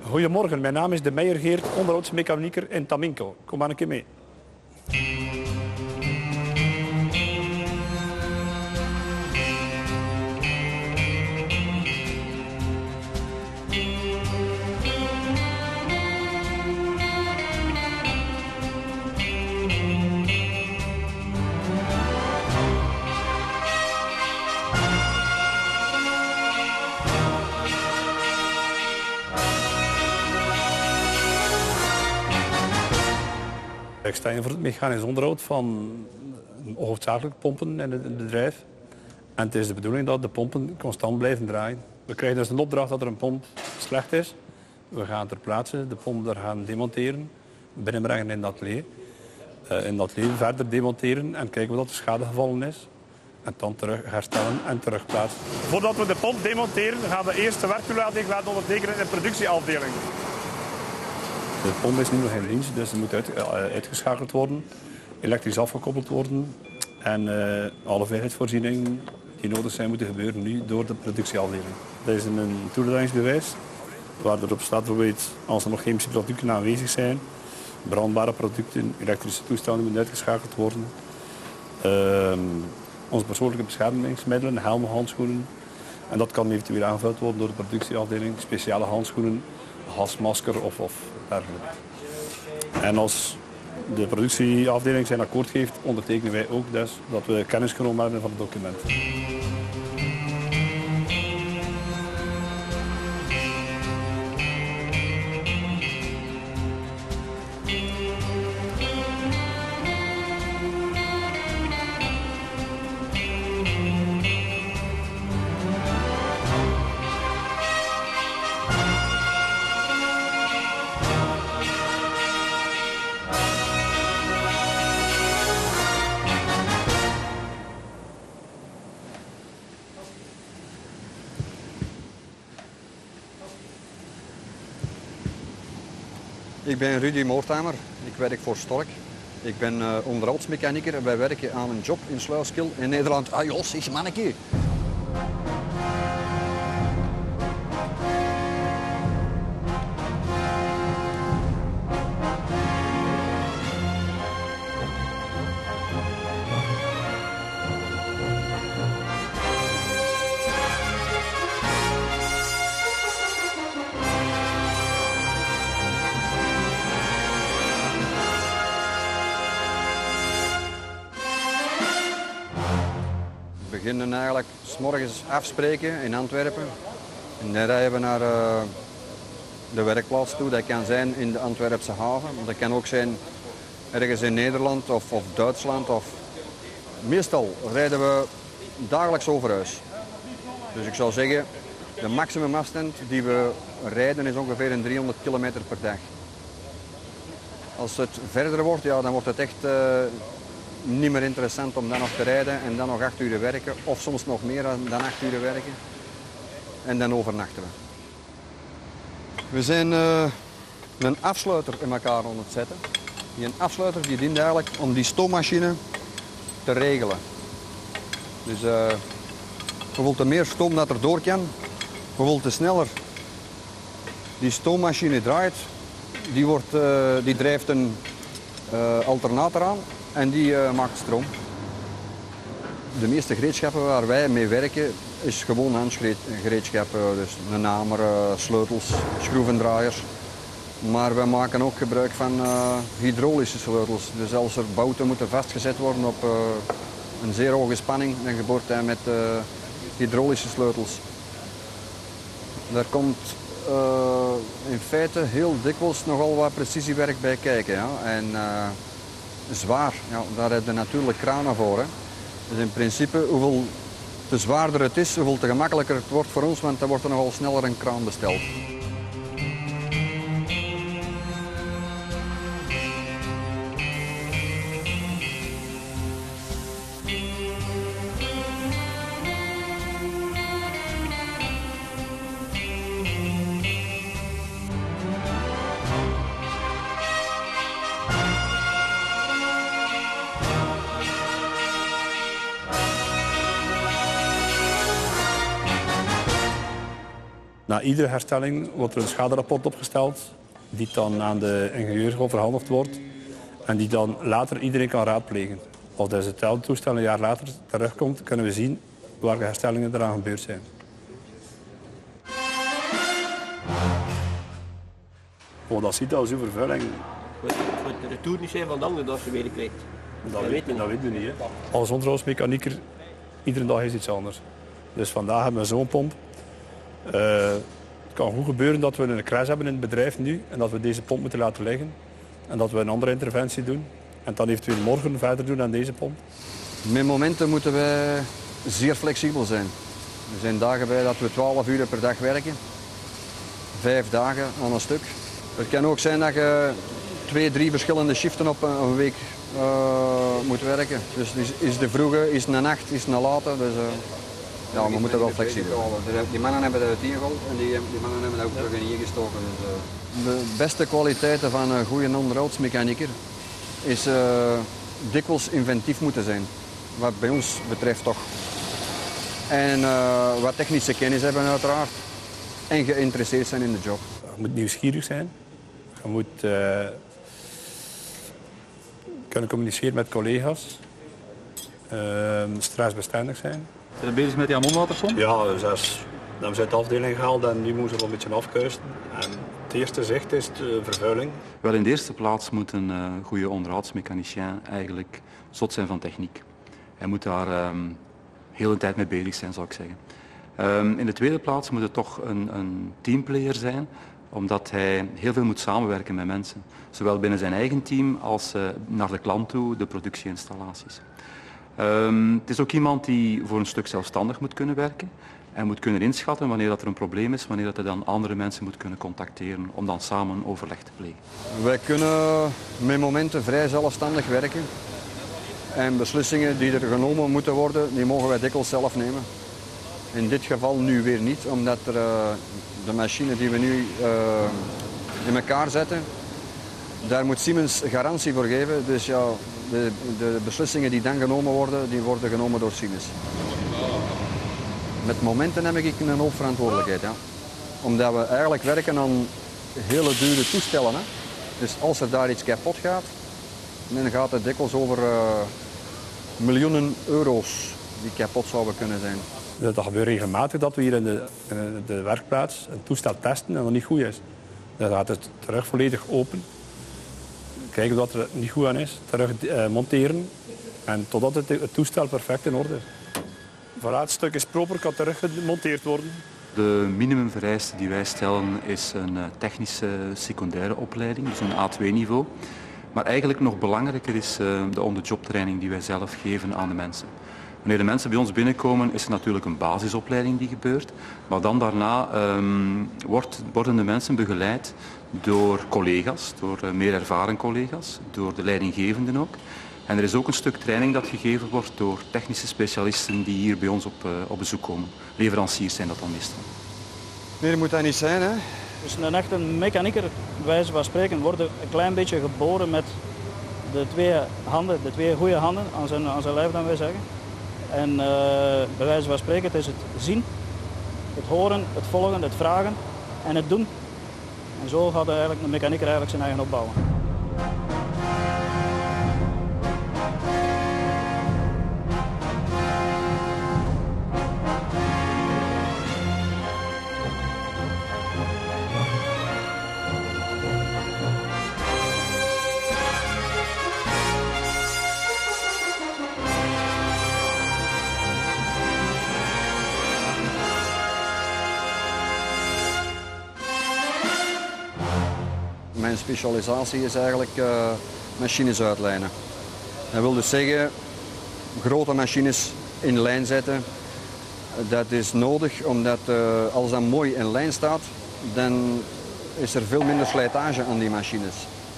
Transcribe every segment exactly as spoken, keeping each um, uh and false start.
Goedemorgen, mijn naam is De Meijer Geert, onderhoudsmechanieker in Taminco. Kom maar een keer mee. Ik sta in voor het mechanisch onderhoud van hoofdzakelijk pompen in het bedrijf. En het is de bedoeling dat de pompen constant blijven draaien. We krijgen dus een opdracht dat er een pomp slecht is. We gaan ter plaatse de pomp daar gaan demonteren, binnenbrengen in dat atelier. Uh, in dat atelier verder demonteren en kijken wat de schade gevallen is. En dan terug herstellen en terugplaatsen. Voordat we de pomp demonteren, gaan we eerst de werktoelating laten ondertekenen in de productieafdeling. De pomp is nu nog in dienst, dus het moet uit, uh, uitgeschakeld worden, elektrisch afgekoppeld worden. En uh, alle veiligheidsvoorzieningen die nodig zijn moeten gebeuren nu door de productieafdeling. Dat is een toelatingsbewijs waar erop staat bijvoorbeeld als er nog chemische producten aanwezig zijn, brandbare producten, elektrische toestanden moeten uitgeschakeld worden. Uh, onze persoonlijke beschermingsmiddelen, helmen, handschoenen. En dat kan eventueel aangevuld worden door de productieafdeling, speciale handschoenen, gasmasker of, of dergelijke. En als de productieafdeling zijn akkoord geeft, ondertekenen wij ook dus dat we kennis genomen hebben van het document. Ik ben Rudy Moorthamer, ik werk voor Stork. Ik ben uh, onderhoudsmechanieker en wij werken aan een job in Sluiskil in Nederland. Ah jos, is manneke. We beginnen eigenlijk 's morgens afspreken in Antwerpen. En dan rijden we naar uh, de werkplaats toe. Dat kan zijn in de Antwerpse haven. Dat kan ook zijn ergens in Nederland of, of Duitsland. Of... Meestal rijden we dagelijks over huis. Dus ik zou zeggen, de maximumafstand die we rijden is ongeveer een driehonderd kilometer per dag. Als het verder wordt, ja, dan wordt het echt... Uh, niet meer interessant om dan nog te rijden en dan nog acht uur werken. Of soms nog meer dan acht uur werken. En dan overnachten we. We zijn uh, een afsluiter in elkaar aan het zetten. Die een afsluiter die dient eigenlijk om die stoommachine te regelen. Dus uh, hoeveel te meer stoom dat er door kan, hoeveel te sneller die stoommachine draait. Die, wordt, uh, die drijft een uh, alternator aan. En die uh, maakt stroom. De meeste gereedschappen waar wij mee werken is gewoon handgereedschappen. Dus een hamer, uh, sleutels, schroevendraaiers. Maar wij maken ook gebruik van uh, hydraulische sleutels. Dus als er bouten moeten vastgezet worden op uh, een zeer hoge spanning, dan gebeurt dat met uh, hydraulische sleutels. Daar komt uh, in feite heel dikwijls nogal wat precisiewerk bij kijken. Ja? En, uh, Zwaar, ja, daar heb je natuurlijk kranen voor. Hè. Dus in principe, hoeveel te zwaarder het is, hoeveel te gemakkelijker het wordt voor ons, want dan wordt er nogal sneller een kraan besteld. Na iedere herstelling wordt er een schaderapport opgesteld, die dan aan de ingenieur overhandigd wordt en die dan later iedereen kan raadplegen. Als dezezelfde toestel een jaar later terugkomt, kunnen we zien welke herstellingen eraan gebeurd zijn. Oh, dat ziet als uw vervuiling. Het moet de retour niet zijn van de andere dat ze weer krijgt. Dat, dat, weet, dat weten we niet. Hè. Als onderhoudsmechanieker, iedere dag is iets anders. Dus vandaag hebben we zo'n pomp. Uh, het kan goed gebeuren dat we een crash hebben in het bedrijf nu en dat we deze pomp moeten laten liggen. En dat we een andere interventie doen. En dan eventueel morgen verder doen aan deze pomp. Met momenten moeten wij zeer flexibel zijn. Er zijn dagen bij dat we twaalf uur per dag werken. Vijf dagen aan een stuk. Het kan ook zijn dat je twee, drie verschillende shiften op een week uh, moet werken. Dus is, is de vroege, is een nacht, is een late. Dus, uh, ja, we moeten wel flexibel zijn. Die mannen hebben dat ingerold en die, die mannen hebben dat ook terug in hier gestoken. Dus, uh. De beste kwaliteiten van een goede onderhoudsmechanieker is uh, dikwijls inventief moeten zijn. Wat bij ons betreft toch. En uh, wat technische kennis hebben uiteraard. En geïnteresseerd zijn in de job. Je moet nieuwsgierig zijn. Je moet uh, kunnen communiceren met collega's. Uh, stressbestendig zijn. Zijn we bezig met die ammonwatersom? Ja, dus dat is, dan zijn de afdeling gehaald en nu moeten we een beetje afkuisen. En het eerste zicht is de vervuiling. Wel, in de eerste plaats moet een uh, goede onderhoudsmechanicien eigenlijk zot zijn van techniek. Hij moet daar um, heel de tijd mee bezig zijn, zou ik zeggen. Um, in de tweede plaats moet het toch een, een teamplayer zijn, omdat hij heel veel moet samenwerken met mensen. Zowel binnen zijn eigen team als uh, naar de klant toe, de productieinstallaties. Um, het is ook iemand die voor een stuk zelfstandig moet kunnen werken en moet kunnen inschatten wanneer dat er een probleem is, wanneer dat hij dan andere mensen moet kunnen contacteren om dan samen overleg te plegen. Wij kunnen met momenten vrij zelfstandig werken en beslissingen die er genomen moeten worden, die mogen wij dikwijls zelf nemen. In dit geval nu weer niet, omdat er, uh, de machine die we nu uh, in elkaar zetten, daar moet Siemens garantie voor geven. Dus ja, de, de beslissingen die dan genomen worden, die worden genomen door Siemens. Met momenten heb ik een hoofdverantwoordelijkheid. Ja. Omdat we eigenlijk werken aan hele dure toestellen. Hè. Dus als er daar iets kapot gaat, dan gaat het dikwijls over uh, miljoenen euro's die kapot zouden kunnen zijn. Dat gebeurt regelmatig dat we hier in de, in de werkplaats een toestel testen en dat niet goed is. Dan gaat het terug volledig open. Kijken wat er niet goed aan is. Terug uh, monteren. En totdat het, het toestel perfect in orde is. Voilà, het stuk is proper, kan terug gemonteerd worden. De minimumvereiste die wij stellen is een technische secundaire opleiding, dus een A twee niveau. Maar eigenlijk nog belangrijker is uh, de on-the-job training die wij zelf geven aan de mensen. Wanneer de mensen bij ons binnenkomen is er natuurlijk een basisopleiding die gebeurt. Maar dan daarna um, wordt, worden de mensen begeleid door collega's, door uh, meer ervaren collega's, door de leidinggevenden ook. En er is ook een stuk training dat gegeven wordt door technische specialisten die hier bij ons op, uh, op bezoek komen. Leveranciers zijn dat dan meestal. Meer moet dat niet zijn, hè? Dus een echte mechanieker, bij wijze van spreken, wordt een klein beetje geboren met de twee handen, de twee goede handen aan zijn, aan zijn lijf, dan wij zeggen. En uh, bij wijze van spreken, het is het zien, het horen, het volgen, het vragen en het doen. En zo gaat eigenlijk een mechanieker eigenlijk zijn eigen opbouwen. Mijn specialisatie is eigenlijk uh, machines uitlijnen. Dat wil dus zeggen, grote machines in lijn zetten. Dat is nodig omdat uh, als dat mooi in lijn staat, dan is er veel minder slijtage aan die machines.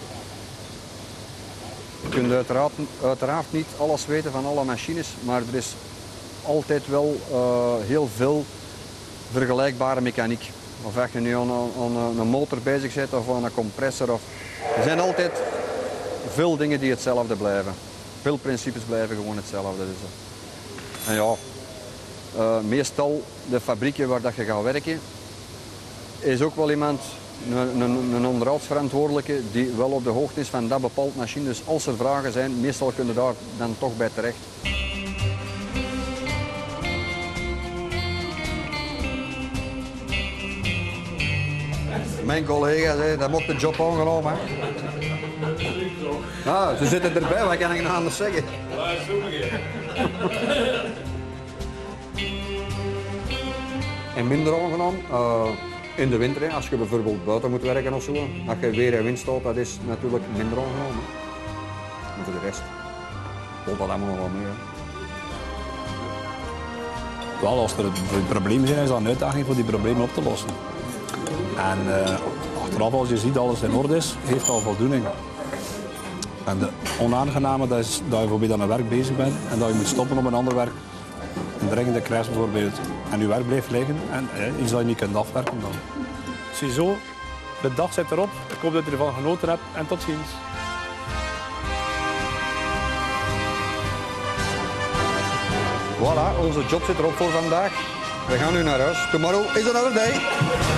Je kunt uiteraard, uiteraard niet alles weten van alle machines, maar er is altijd wel uh, heel veel vergelijkbare mechaniek. Of als je nu aan, aan een motor bezig bent of aan een compressor. Of... Er zijn altijd veel dingen die hetzelfde blijven. Veel principes blijven gewoon hetzelfde. Dus. En ja, uh, meestal de fabrieken waar dat je gaat werken, is ook wel iemand, een, een, een onderhoudsverantwoordelijke, die wel op de hoogte is van dat bepaald machine. Dus als er vragen zijn, meestal kunnen daar dan toch bij terecht. Mijn collega zei, dat mocht de job aangenomen. Ah, ze zitten erbij, wat kan ik nou anders zeggen? En minder aangenaam, uh, in de winter, hè, als je bijvoorbeeld buiten moet werken of zo, als je weer en wind staat, dat is natuurlijk minder aangenaam. Hè. Maar voor de rest valt dat allemaal nog wel mee. Hè. Wel, als er problemen zijn, is dat een uitdaging voor die problemen op te lossen. En uh, achteraf, als je ziet dat alles in orde is, heeft dat voldoening. En de onaangename dat is dat je bijvoorbeeld aan een werk bezig bent en dat je moet stoppen op een ander werk. Een dringende crash bijvoorbeeld. En je werk blijft liggen en eh, iets dat je niet kunt afwerken dan. Ziezo, de dag zit erop. Ik hoop dat je ervan genoten hebt en tot ziens. Voilà, onze job zit erop voor vandaag. We gaan nu naar huis. Tomorrow is another day.